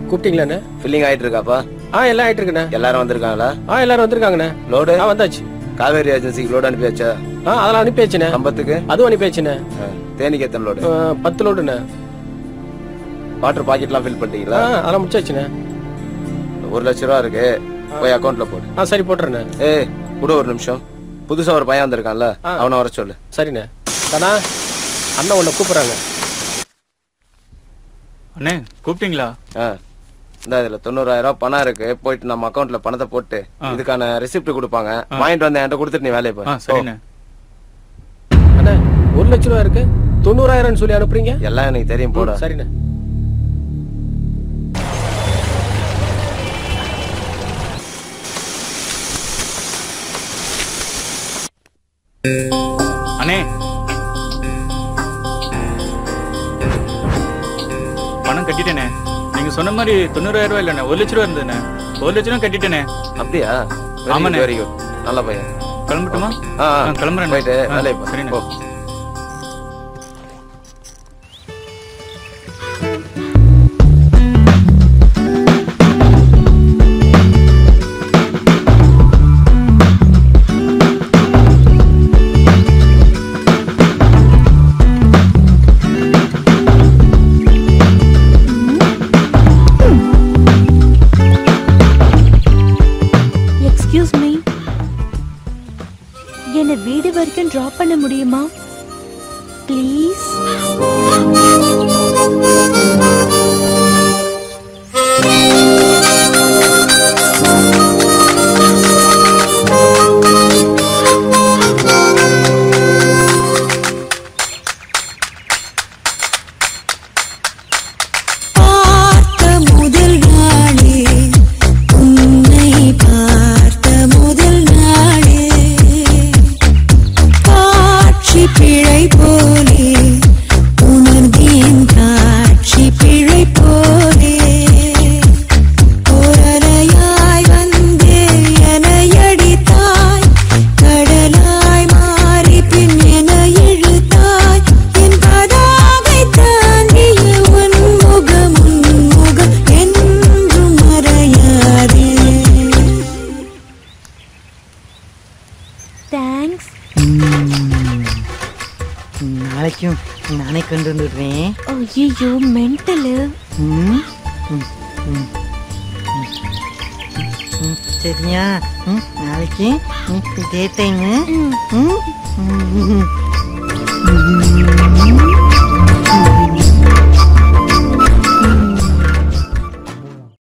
கூப்பிட்டீங்களாண்ணே? Filling ஆயிட்டு இருக்காப்பா? எல்லாம் ஆயிட்டு இருக்குண்ணே. எல்லாரும் வந்திருக்காங்களா? எல்லாரும் வந்திருக்காங்கண்ணே. லோடு வந்தாச்சு. காவேரி ஏஜென்சிக்கு லோடு அனுப்பியாச்சா? அதெல்லாம் அனுப்பியாச்சுண்ணே. கம்பத்துக்கு அதுவும் அனுப்பியாச்சுண்ணே. தேனிக்கு எத்தனை லோடு? 10 லோடுண்ணே. வாட்டர் பாக்கெட்லாம் ஃபில் பண்ணிட்டீங்களா? அதெல்லாம் முடிச்சாச்சுண்ணே. 1 லட்ச ரூபா இருக்கு, போய் அக்கௌண்ட்ல போடு. சரி போட்டுறேண்ணே. கூட ஒரு நிமிஷம். புதுசா ஒரு பையன் வந்திருக்கான்ல, அவனை வர சொல்லு. சரிண்ணே. தானா அண்ணா உன்னை கூப்பிடுறாங்க. அண்ணே கூப்பிட்டீங்களா? இந்த இதுல 90,000 பணம் இருக்கு, போயிட்டு நம்ம அக்கௌண்ட்ல பணத்தை போட்டு இதுக்கான ரெசிப்ட் கொடுப்பாங்க, வாங்கிட்டு வந்து என்கிட்ட கொடுத்துட்டு நீ வேலையை போய். சரிண்ணே. அண்ணா 1 லட்ச ரூபா இருக்கு, 90,000 சொல்லி அனுப்புறீங்க? எல்லாம் எனக்கு தெரியும், போட. சரிண்ணே. அண்ணே பணம் கட்டிட்டேனே. நீங்க சொன்ன மாதிரி 90,000 ரூபாய் இல்லண்ணே, 1 லட்ச ரூபா இருந்ததுண்ணே. 1 லட்ச ரூபா கட்டிட்டேனே. அப்படியா? ஆமாண்ணே. வெரி குட், நல்ல பையன். கிளம்பட்டுமா? கிளம்புறேன். போயிட்டு வேலையை போய். சரிண்ணே. வீடு வரைக்கும் டிராப் பண்ண முடியுமா ப்ளீஸ்? நானே கொண்டு வந்துடுறேன். ஐயோ மென்டலு. சரியா? நாளைக்கு டே டைமு.